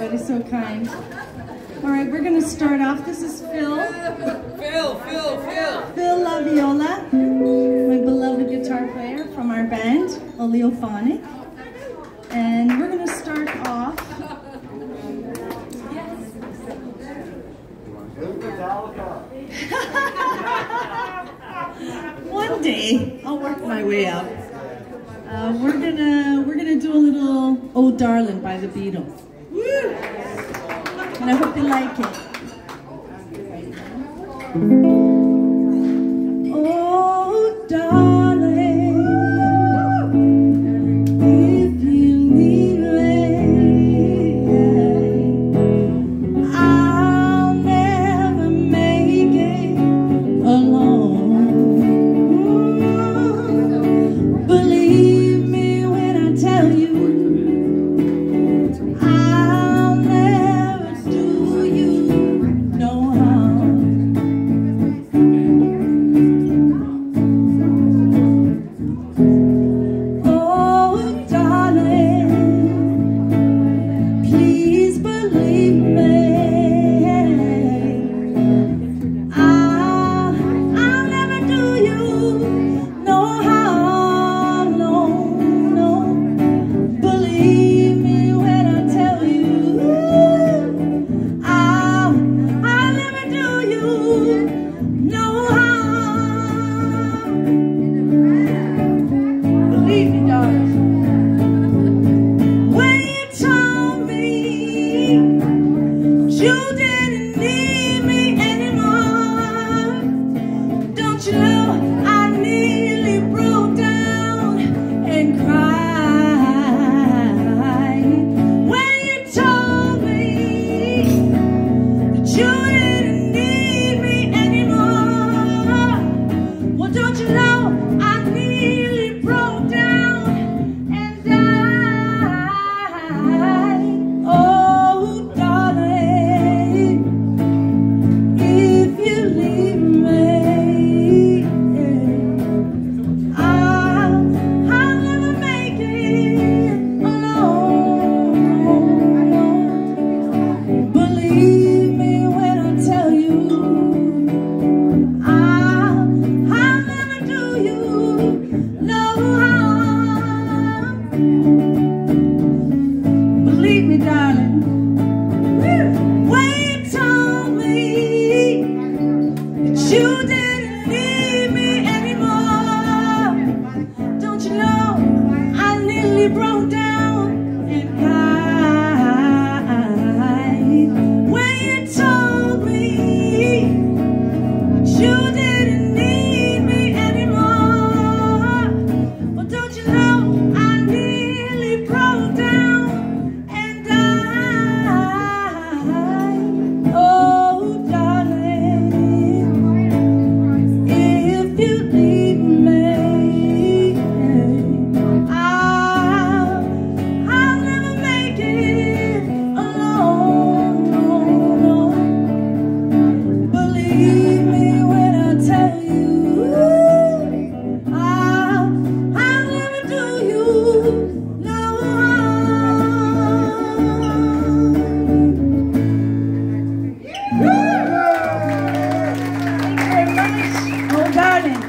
everybody, so kind. All right, we're going to start off. This is Phil. Phil. Phil Laviola, my beloved guitar player from our band, Oleophonic. And we're going to start off. One day, I'll work my way up. We're gonna do a little "Oh Darling" by the Beatles. Woo! And I hope you like it.